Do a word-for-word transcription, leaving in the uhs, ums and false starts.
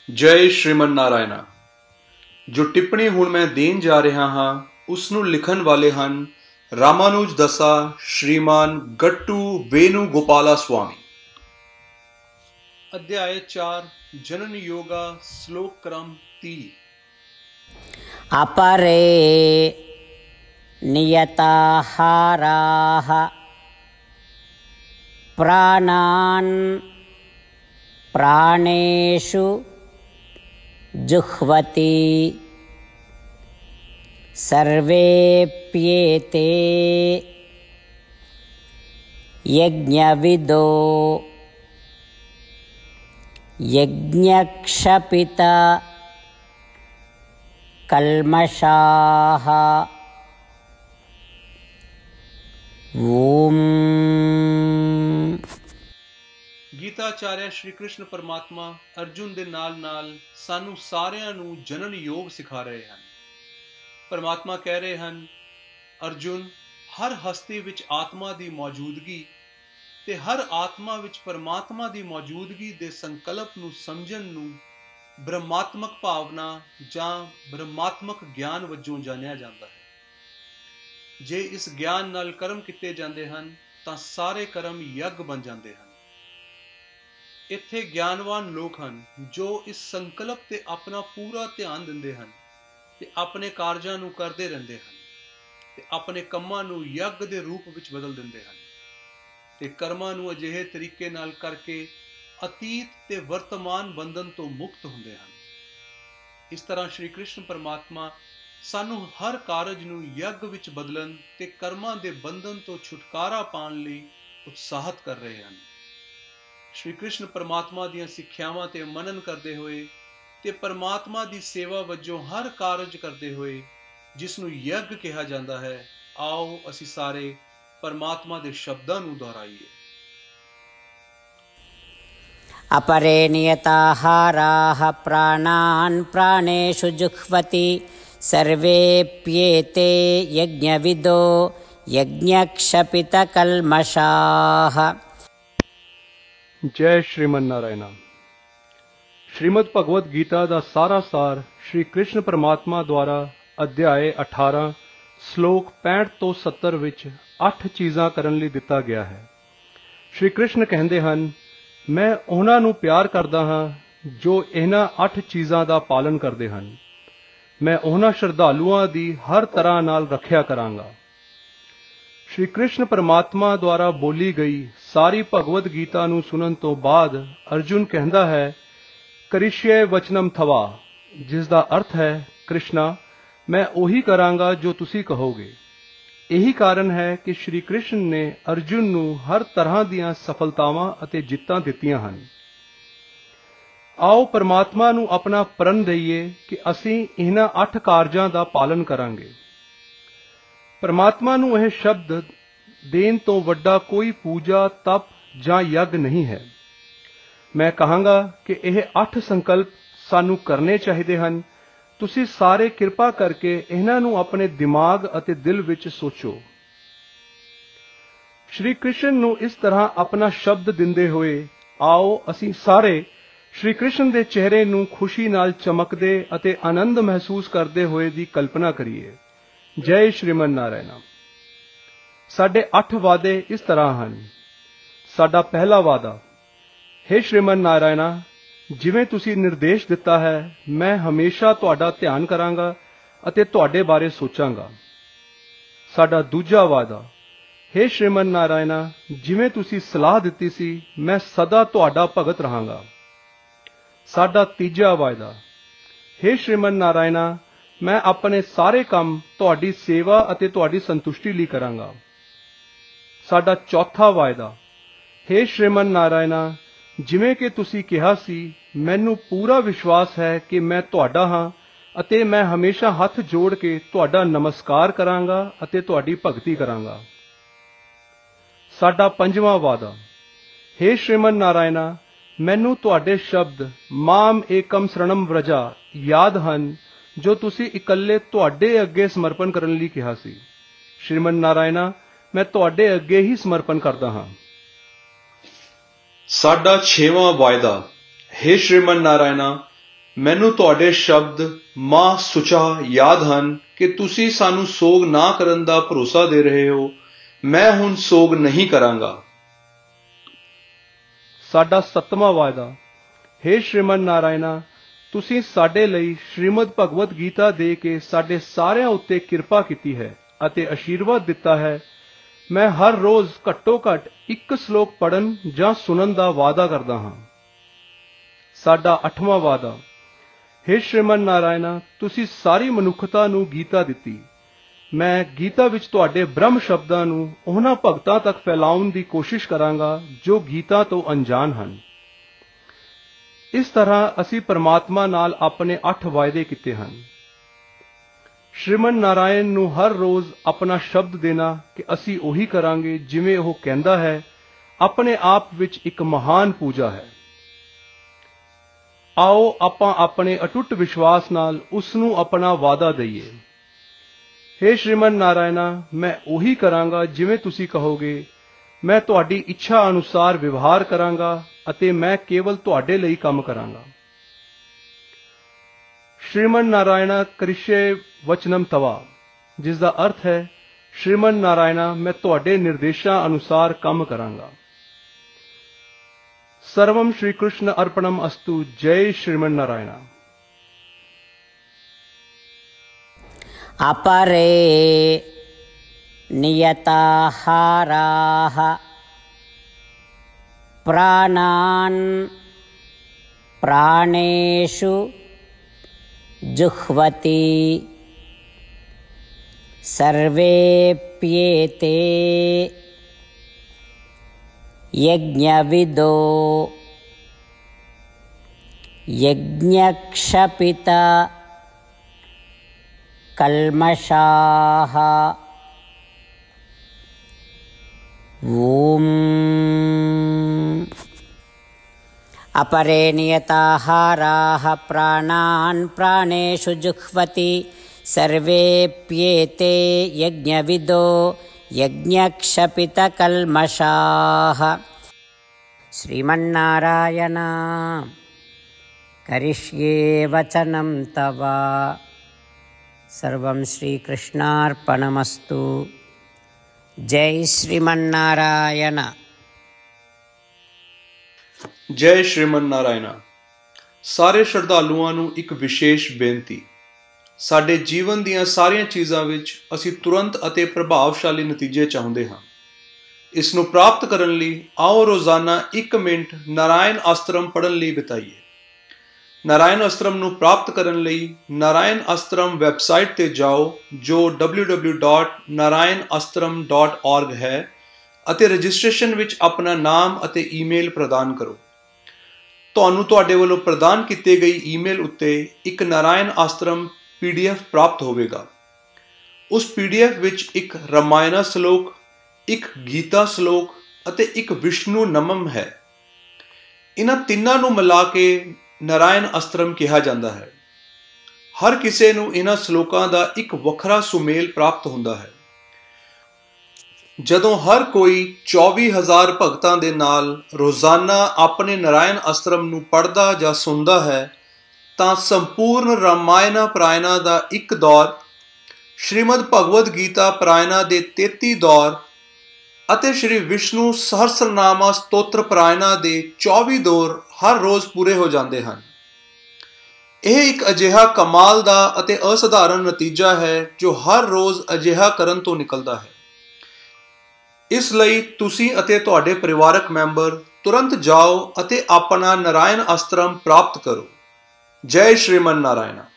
जय श्रीमन नारायणा। जो टिप्पणी हुण मैं देन जा रहा हाँ उसनू लिखन वाले हन रामानुज दसा श्रीमान गट्टू वेणु गोपाला स्वामी। अध्याय चार जनन योगा श्लोक क्रम तीन। अपरे नियताहाराः प्राणान् प्राणेषु जुह्वति सर्वेप्येते यज्ञविदो यज्ञक्षपित कल्मषाः। ओम। गीताचार्य श्री कृष्ण परमात्मा अर्जुन दे नाल नाल सानू सारियां नू जनन योग सिखा रहे हैं। परमात्मा कह रहे हैं, अर्जुन हर हस्ती विच आत्मा दी मौजूदगी ते हर आत्मा विच परमात्मा दी मौजूदगी दे संकल्प नू समझण नू ब्रह्मात्मक भावना जां ब्रह्मात्मक ज्ञान वजों जानिया जाता है। जे इस ज्ञान नाल कर्म किते जाते हैं तां सारे कर्म यज्ञ बन जाते हैं। इत्थे ज्ञानवान लोग हैं जो इस संकल्प ते अपना पूरा ध्यान दिंदे हैं ते अपने कारजां नू करदे रहंदे हैं ते अपने कम्मां नू यज्ञ दे रूप विच बदल दिंदे हैं ते कर्मां नू अजिहे तरीके नाल करके अतीत ते वर्तमान बंधन तो मुक्त हुंदे हैं। इस तरह श्री कृष्ण परमात्मा सानू हर कारज नू यज्ञ विच बदलन ते कर्मां दे बंधन तो छुटकारा पाण लई उत्साहित कर रहे हैं। श्री कृष्ण परमात्मा दियां सिक्ख्यावां ते मनन करते हुए ते परमात्मा दी सेवा वजों हर कारज करते हुए जिसनू यज्ञ कहा जाता है, आओ असी सारे परमात्मा दे शब्दां नू दोहराइए। अपरे नियताहाराः प्राणान् प्राणेषु जुह्वति सर्वेप्येते यज्ञविदो यज्ञक्षपितकल्मषाः। जय श्रीमन नारायणा। श्रीमद भगवत गीता का सारा सार श्री कृष्ण परमात्मा द्वारा अध्याय अठारह श्लोक पैंठ तो सत्तर विच अठ चीज़ां करन लई दिता गया है। श्री कृष्ण कहते हैं, मैं उन्हां नूं प्यार करदा हां जो इन्हां अठ चीज़ां दा पालन करदे हन। मैं उन्हां श्रद्धालुआं दी हर तरह नाल रखिया करांगा। श्री कृष्ण परमात्मा द्वारा बोली गई सारी भगवत गीता नूं सुनन तो बाद अर्जुन कहता है, करिष्ये वचनम थवा, जिसका अर्थ है, कृष्णा मैं उही करांगा जो तुसी कहोगे। यही कारण है कि श्री कृष्ण ने अर्जुन नूं हर तरह दीयां सफलतावां अते जित्तां दित्तियां हन। आओ परमात्मा नूं अपना प्रण दईए कि असीं इन्हां अठ कारजां दा पालन करांगे। परमात्मा नूं यह शब्द देन तो वड्डा कोई पूजा तप जां यज्ञ नहीं है। मैं कहांगा कि यह अठ संकल्प सानू करने चाहिए हैं। तुसी सारे कृपा करके इन्हां नूं अपने दिमाग अते दिल विच सोचो। श्री कृष्ण नूं इस तरह अपना शब्द दिंदे हुए आओ असीं सारे श्री कृष्ण दे चेहरे नूं खुशी नाल चमकदे अते आनंद महसूस करते हुए दी कल्पना करिए। जय श्रीमन नारायणा। साडे अठ वादे इस तरह हैं। साडा पहला वादा, हे श्रीमन नारायणा, जिवें तुसी निर्देश दिता है मैं हमेशा तुहाडा ध्यान करांगा अते तुहाडे बारे सोचांगा। साडा दूजा वादा, हे श्रीमन नारायणा, जिवें तुसी सलाह दिती सी मैं सदा तुहाडा भगत रहांगा। साडा तीजा वादा, हे श्रीमन नारायणा, मैं अपने सारे काम तुहाडी सेवा अते तुहाडी संतुष्टि लई करांगा। साडा चौथा वायदा, हे श्रीमन नारायणा, जिवें कि तुसी कहा सी मैनू पूरा विश्वास है कि मैं तुहाडा हां अते मैं हमेशा हथ जोड़ के तुहाडा नमस्कार करांगा अते तुहाडी भगती करांगा। साडा पंजवां वादा, हे श्रीमन नारायणा, मैनू तुहाडे शब्द माम एकम शरणम व्रजा याद हन जो तुसी इकल्ले तुहाडे अगे समर्पण करन लई कहा सी। श्रीमन नारायणा, मैं तुहाडे अगे ही समर्पण करदा हां। साडा छेवां वायदा, हे श्रीमन नारायणा, ਮੈਨੂੰ ਤੁਹਾਡੇ ਸ਼ਬਦ ਮਾਂ ਸੁਚਾ ਯਾਦ ਹਨ ਕਿ ਤੁਸੀਂ ਸਾਨੂੰ ਸੋਗ ਨਾ ਕਰਨ ਦਾ ਭਰੋਸਾ ਦੇ ਰਹੇ ਹੋ। ਮੈਂ ਹੁਣ ਸੋਗ ਨਹੀਂ ਕਰਾਂਗਾ। ਸਾਡਾ ਸੱਤਵਾਂ ਵਾਅਦਾ। ਹੇ ਸ਼੍ਰੀਮਨ ਨਾਰਾਇਣਾ, ਤੁਸੀਂ ਸਾਡੇ ਲਈ ਸ਼੍ਰੀਮਦ ਭਗਵਦ ਗੀਤਾ ਦੇ ਕੇ ਸਾਡੇ ਸਾਰਿਆਂ ਉੱਤੇ ਕਿਰਪਾ ਕੀਤੀ ਹੈ ਅਤੇ ਅਸ਼ੀਰਵਾਦ ਦਿੱਤਾ ਹੈ। ਮੈਂ ਹਰ ਰੋਜ਼ ਘੱਟੋ ਘੱਟ ਇੱਕ ਸ਼ਲੋਕ ਪੜ੍ਹਨ ਜਾਂ ਸੁਣਨ ਦਾ ਵਾਅਦਾ ਕਰਦਾ ਹਾਂ। ਸਾਡਾ ਅੱਠਵਾਂ ਵਾਅਦਾ। ਹੇ ਸ਼੍ਰੀਮਨ ਨਾਰਾਇਣਾ, ਤੁਸੀਂ ਸਾਰੀ ਮਨੁੱਖਤਾ ਨੂੰ ਗੀਤਾ ਦਿੱਤੀ। ਮੈਂ ਗੀਤਾ ਵਿੱਚ ਤੁਹਾਡੇ ਬ੍ਰਹਮ ਸ਼ਬਦਾਂ ਨੂੰ ਉਹਨਾਂ ਭਗਤਾਂ ਤੱਕ ਫੈਲਾਉਣ ਦੀ ਕੋਸ਼ਿਸ਼ ਕਰਾਂਗਾ ਜੋ ਗੀਤਾ ਤੋਂ ਅਣਜਾਣ ਹਨ। ਇਸ ਤਰ੍ਹਾਂ ਅਸੀਂ ਪਰਮਾਤਮਾ ਨਾਲ ਆਪਣੇ ਅੱਠ ਵਾਅਦੇ ਕੀਤੇ ਹਨ। ਸ਼੍ਰੀਮਨ ਨਾਰਾਇਣ ਨੂੰ ਹਰ ਰੋਜ਼ ਆਪਣਾ ਸ਼ਬਦ ਦੇਣਾ ਕਿ ਅਸੀਂ ਉਹੀ ਕਰਾਂਗੇ ਜਿਵੇਂ ਉਹ ਕਹਿੰਦਾ ਹੈ, ਆਪਣੇ ਆਪ ਵਿੱਚ ਇੱਕ ਮਹਾਨ ਪੂਜਾ ਹੈ। ਆਓ ਆਪਾਂ ਆਪਣੇ ਅਟੁੱਟ ਵਿਸ਼ਵਾਸ ਨਾਲ ਉਸ ਨੂੰ ਆਪਣਾ ਵਾਅਦਾ ਦਈਏ। ਹੇ ਸ਼੍ਰੀਮਨ ਨਾਰਾਇਣਾ, ਮੈਂ ਉਹੀ ਕਰਾਂਗਾ ਜਿਵੇਂ ਤੁਸੀਂ ਕਹੋਗੇ। ਮੈਂ ਤੁਹਾਡੀ ਇੱਛਾ ਅਨੁਸਾਰ ਵਿਵਹਾਰ ਕਰਾਂਗਾ ਅਤੇ ਮੈਂ ਕੇਵਲ ਤੁਹਾਡੇ ਲਈ ਕੰਮ ਕਰਾਂਗਾ। ਸ਼੍ਰੀਮਨ ਨਾਰਾਇਣਾ ਕਰਿਸ਼ੇ ਵਚਨਮ ਤਵਾ, ਜਿਸ ਦਾ ਅਰਥ ਹੈ, ਸ਼੍ਰੀਮਨ ਨਾਰਾਇਣਾ, ਮੈਂ ਤੁਹਾਡੇ ਨਿਰਦੇਸ਼ਾਂ ਅਨੁਸਾਰ ਕੰਮ ਕਰਾਂਗਾ। ਸਰਵਮ ਸ਼੍ਰੀ ਕ੍ਰਿਸ਼ਨ ਅਰਪਣਮ ਅਸਤੂ। ਜੈ ਸ਼੍ਰੀਮਨ ਨਾਰਾਇਣਾ। अपरे नियताहाराः प्राणान् प्राणेषु जुह्वति सर्वेप्येते यज्ञविदो यज्ञक्षपित कल्मषाः। ॐ अपरे नियताहाराः प्राणान् प्राणेषु जुह्वति सर्वेप्येते यज्ञविदो यज्ञक्षपितकल्मषाः। श्रीमन्नारायण करिष्ये वचनं तव। सर्वं श्रीकृष्णार्पणमस्तु। जय श्रीमन्नारायण। ਜੈ ਸ਼੍ਰੀਮਨ ਨਾਰਾਇਣਾ। ਸਾਰੇ ਸ਼ਰਧਾਲੂਆਂ ਨੂੰ ਇੱਕ ਵਿਸ਼ੇਸ਼ ਬੇਨਤੀ। ਸਾਡੇ ਜੀਵਨ ਦੀਆਂ ਸਾਰੀਆਂ ਚੀਜ਼ਾਂ ਵਿੱਚ ਅਸੀਂ ਤੁਰੰਤ ਅਤੇ ਪ੍ਰਭਾਵਸ਼ਾਲੀ ਨਤੀਜੇ ਚਾਹੁੰਦੇ ਹਾਂ। ਇਸ ਨੂੰ ਪ੍ਰਾਪਤ ਕਰਨ ਲਈ ਆਓ ਰੋਜ਼ਾਨਾ ਇੱਕ ਮਿੰਟ ਨਾਰਾਇਣ ਅਸਤਰਮ ਪੜ੍ਹਨ ਲਈ ਬਿਤਾਈਏ। ਨਾਰਾਇਣ ਅਸਤਰਮ ਨੂੰ ਪ੍ਰਾਪਤ ਕਰਨ ਲਈ ਨਾਰਾਇਣ ਅਸਤਰਮ ਵੈਬਸਾਈਟ 'ਤੇ ਜਾਓ, ਜੋ W W W dot Narayan Astram dot org ਹੈ, ਅਤੇ ਰਜਿਸਟ੍ਰੇਸ਼ਨ ਵਿੱਚ ਆਪਣਾ ਨਾਮ ਅਤੇ ਈਮੇਲ ਪ੍ਰਦਾਨ ਕਰੋ। ਤੁਹਾਨੂੰ ਤੁਹਾਡੇ ਵੱਲੋਂ ਪ੍ਰਦਾਨ ਕੀਤੇ ਗਈ ਈਮੇਲ ਉੱਤੇ ਇੱਕ Narayan Astram P D F ਪ੍ਰਾਪਤ ਹੋਵੇਗਾ। ਉਸ ਪੀ ਡੀ ਐਫ ਵਿੱਚ ਇੱਕ ਰਾਮਾਇਣਾ ਸਲੋਕ, ਇੱਕ ਗੀਤਾ ਸਲੋਕ ਅਤੇ ਇੱਕ ਵਿਸ਼ਨੂੰ ਨਮਮ ਹੈ। ਇਹਨਾਂ ਤਿੰਨਾਂ ਨੂੰ ਮਿਲਾ ਕੇ ਨਾਰਾਇਣ ਅਸਤਰਮ ਕਿਹਾ ਜਾਂਦਾ ਹੈ। ਹਰ ਕਿਸੇ ਨੂੰ ਇਹਨਾਂ ਸਲੋਕਾਂ ਦਾ ਇੱਕ ਵੱਖਰਾ ਸੁਮੇਲ ਪ੍ਰਾਪਤ ਹੁੰਦਾ ਹੈ। ਜਦੋਂ ਹਰ ਕੋਈ ਚੌਵੀ ਹਜ਼ਾਰ ਭਗਤਾਂ ਦੇ ਨਾਲ ਰੋਜ਼ਾਨਾ ਆਪਣੇ ਨਾਰਾਇਣ ਅਸਤਰਮ ਨੂੰ ਪੜ੍ਹਦਾ ਜਾਂ ਸੁਣਦਾ ਹੈ, ਤਾਂ ਸੰਪੂਰਨ ਰਾਮਾਇਣਾ ਪ੍ਰਾਇਣਾ ਦਾ ਇੱਕ ਦੌਰ, ਸ਼੍ਰੀਮਦ ਭਗਵਦ ਗੀਤਾ ਪ੍ਰਾਇਣਾ ਦੇ ਤੇਤੀ ਦੌਰ ਅਤੇ ਸ਼੍ਰੀ ਵਿਸ਼ਨੂੰ ਸਹਸਰਨਾਮਾ ਸਤੋਤਰ ਪ੍ਰਾਇਣਾ ਦੇ ਚੌਵੀ ਦੌਰ ਹਰ ਰੋਜ਼ ਪੂਰੇ ਹੋ ਜਾਂਦੇ ਹਨ। ਇਹ ਇੱਕ ਅਜਿਹਾ ਕਮਾਲ ਦਾ ਅਤੇ ਅਸਾਧਾਰਨ ਨਤੀਜਾ ਹੈ ਜੋ ਹਰ ਰੋਜ਼ ਅਜਿਹਾ ਕਰਨ ਤੋਂ ਨਿਕਲਦਾ ਹੈ। ਇਸ ਲਈ ਤੁਸੀਂ ਅਤੇ ਤੁਹਾਡੇ ਪਰਿਵਾਰਕ ਮੈਂਬਰ ਤੁਰੰਤ ਜਾਓ ਅਤੇ ਆਪਣਾ ਨਾਰਾਇਣ ਅਸਤਰਮ ਪ੍ਰਾਪਤ ਕਰੋ। ਜੈ ਸ਼੍ਰੀਮਨ ਨਾਰਾਇਣਾ।